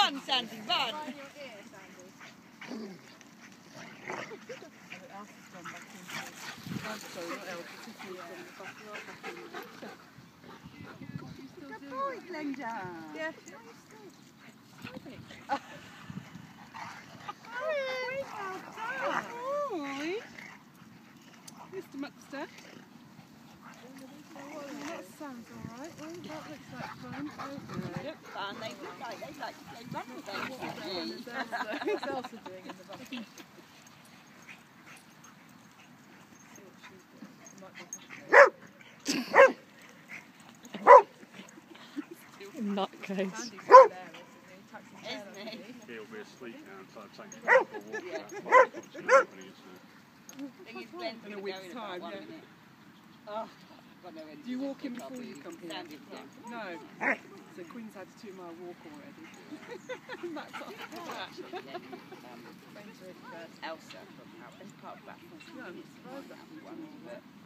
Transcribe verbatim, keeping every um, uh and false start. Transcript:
Run, Sandy, run! Elsa's gone back into... Oh, sorry, not Elsa, Tiffany's gone back, back in. Good boy, Glenda. Yeah. Hi. Mister Muckster. Oh, that sounds alright. Oh, that looks like fun. Okay. Look fun, they look like they like to play run with those. What's Elsa doing in the back? Nutcase. Isn't he? He'll be asleep now, so I'll take him for a walk. Yeah. Thing is, Glenn's In a gonna week's go in time, about one yeah. minute. Oh, got no end Do you to walk this in job, before you really. come here? Sandy, yeah. No. So Queen's had a two mile walk already. That's off. Actually, then um, Elsa from out as part of that forty minutes. Yeah, I'm surprised that one, but